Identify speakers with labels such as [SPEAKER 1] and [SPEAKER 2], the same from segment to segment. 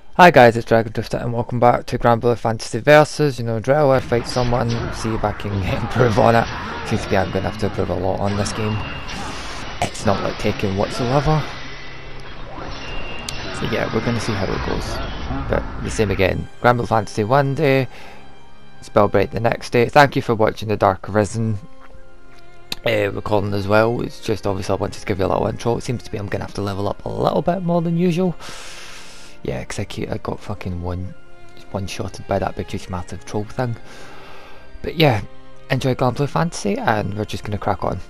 [SPEAKER 1] Hi guys, it's Dragon Drifter and welcome back to Granblue Fantasy Versus. You know, drill, I fight someone, see if I can improve on it. Seems to be I'm going to have to improve a lot on this game. It's not like taking whatsoever. So yeah, we're going to see how it goes. But the same again, Granblue Fantasy one day, Spellbreak the next day. Thank you for watching the Dark Arisen recording as well. It's just obviously I wanted to give you a little intro. It seems to be I'm going to have to level up a little bit more than usual. Yeah, because I got fucking one-shotted by that big huge massive troll thing. But yeah, enjoy Granblue Fantasy and we're just going to crack on.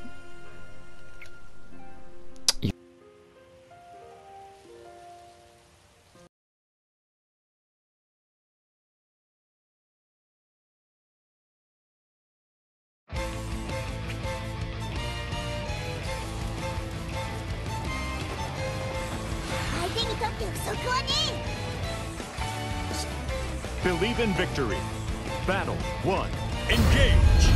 [SPEAKER 2] Believe in victory. Battle 1. Engage.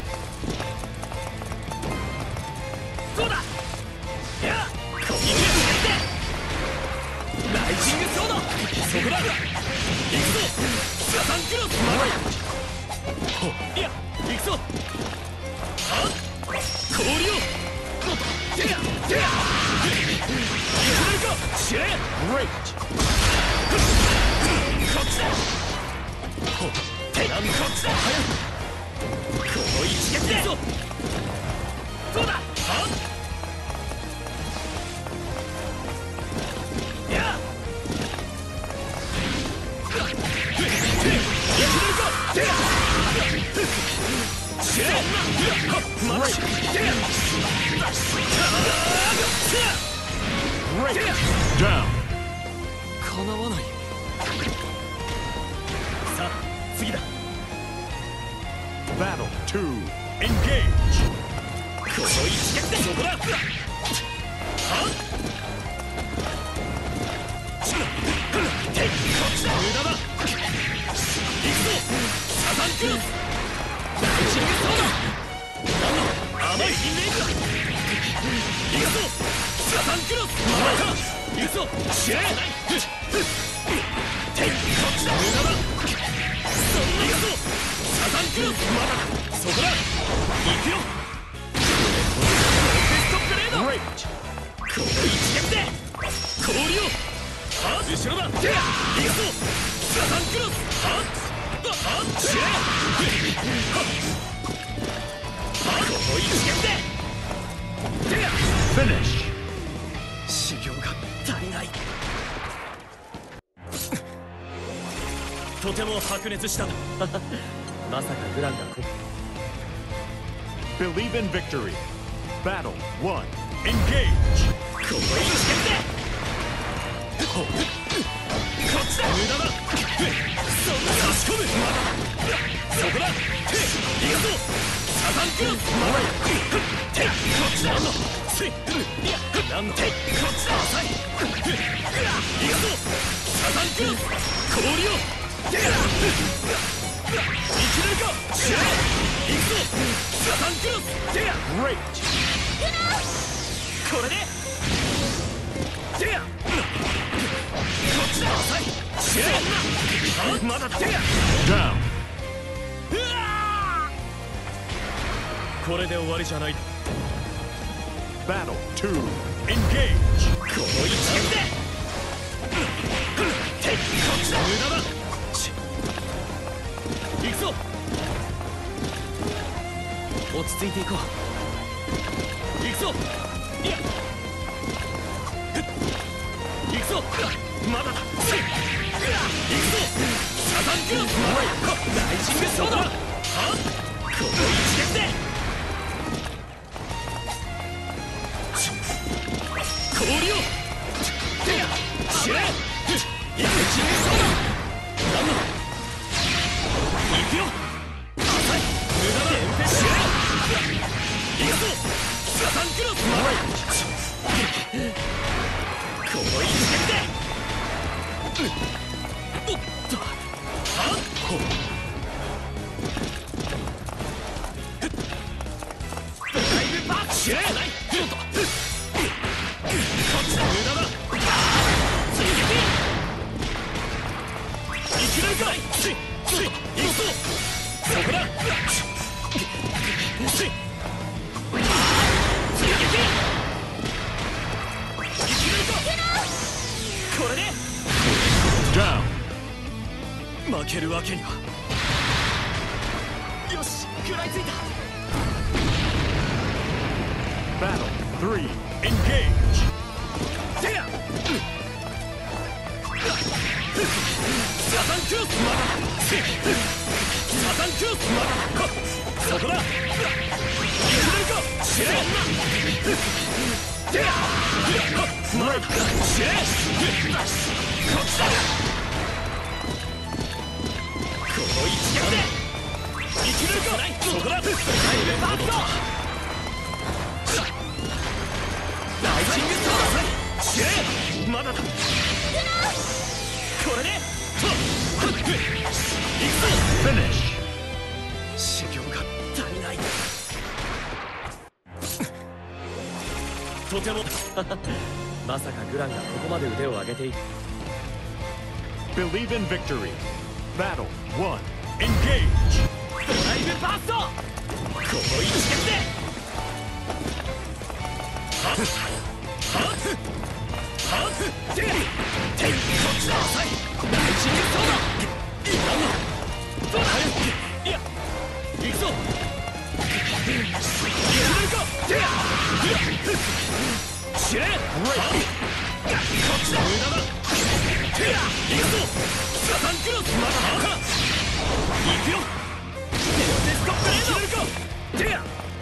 [SPEAKER 2] Great. Down. Battle 2. Engage. Finish.
[SPEAKER 3] 修行が足りない。とても白熱した。まさかグランがこ。
[SPEAKER 2] Believe in victory. Battle 1. Engage.
[SPEAKER 3] ここにつけて。こっちだ。無駄だ。そんな差し込む。そこだ。行くぞ。サタンクロス。こっちだ。なんのこっちだ。浅い。行くぞ。サタンクロス。氷を。生きるか。行くぞ。サタンクロス。
[SPEAKER 2] Great.
[SPEAKER 3] これで。こっちだ。浅い。そんな。まだだ。
[SPEAKER 2] Down.
[SPEAKER 3] これで終わりじゃない。
[SPEAKER 2] Battle 2. Engage.
[SPEAKER 3] この一撃で。こっちだ。無駄だ。行くぞ。落ち着いていこう。行くぞ。いや。行くぞ。まだだ。行くぞ。サタンクロス。ライジングソード。はこの一撃で。 氷を知れ。一撃そうだ。なんだ。行くよ。浅い。無駄だ。知れ。行くぞ。サタンクロス。この一撃で。おっと。はっ。ドライブバック。知れ。フロント。 無駄だ。
[SPEAKER 2] Down.
[SPEAKER 3] 負けるわけには。よし、食らいついた。
[SPEAKER 2] Battle 3. Engage.
[SPEAKER 3] せや。サタンクロス。サタンクロス。そこだ。いくれるか。シェー。せや。シェー。こっちだ。この一撃で生きるか。そこだ。タイムパート。ライジングスター。シェー。まだだ。これで行くぞ。
[SPEAKER 2] Finish.
[SPEAKER 3] 修行が足りない。とてもまさかグランがここまで腕を上げている。
[SPEAKER 2] Believe in victory. Battle 1. Engage.
[SPEAKER 3] ドライブパースト。この一撃ではっはっはってこっちだ。ライジングソード。どうだ。いや行くぞ。いけるか。てやシェー。こっちだ。無駄だ。てや行くぞ。サタンクロス。まだ行くよ。テストプレード。いけるか。てや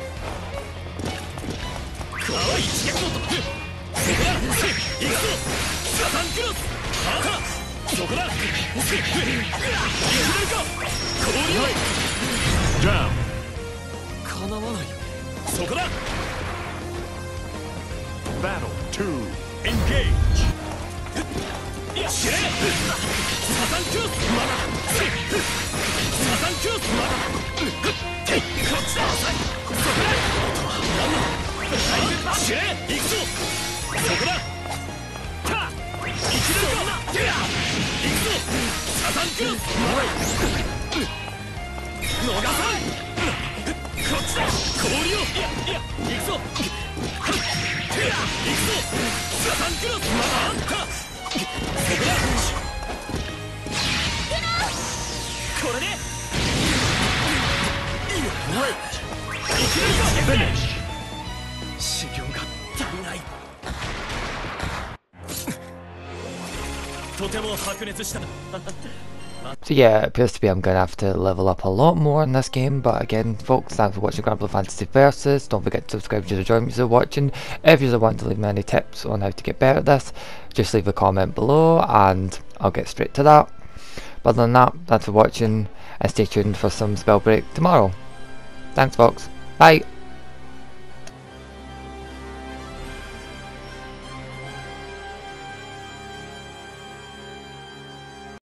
[SPEAKER 3] この一撃のと。そこだ。行くぞ。サタンクロス。そこだ。いけるか。氷を。
[SPEAKER 2] Down.
[SPEAKER 3] かなわないよ。そこだ。
[SPEAKER 2] Battle 2. Engage.
[SPEAKER 3] よし。サタンクロス。まだ。サタンクロス。まだ。こっちだ。そこだ。シェー。行くぞ。そこだ。た生きるか。行くぞ。サタンクロス。逃さん。こっちだ。氷を。いや行くぞ。行くぞ。サタンクロス。まだあんた。そこだ。これで
[SPEAKER 2] Finish.
[SPEAKER 3] 修行が足りない。とても白熱した。
[SPEAKER 1] So yeah, it appears to be I'm going to have to level up a lot more in this game, but again folks, thanks for watching Granblue Fantasy Versus. Don't forget to subscribe to the channel if you're watching. If you want to leave me any tips on how to get better at this, just leave a comment below and I'll get straight to that. But other than that, thanks for watching and stay tuned for some spell break tomorrow. Thanks folks, bye!